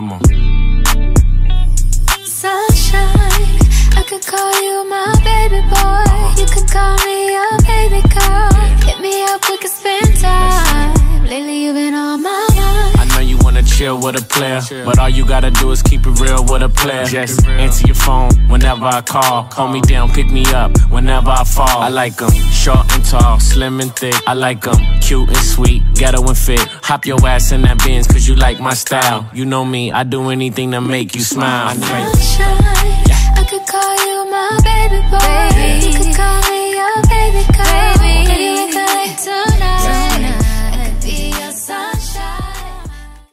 Come on. Sunshine, I could call you my baby boy. You could call me your baby girl. Hit me up, we could spend time. Lately you've been on my mind. I know you wanna chill with a player, but all you gotta do is keep it real with a player. Just answer your phone whenever I call. Hold me down, pick me up whenever I fall. I like them short and tall, slim and thick. I like them cute and sweet, ghetto and fit. Hop your ass in that Benz cause you like my style. You know me, I do anything to make you smile. Sunshine, I could call you my baby boy. You could call me your baby girl. Baby, you ain't got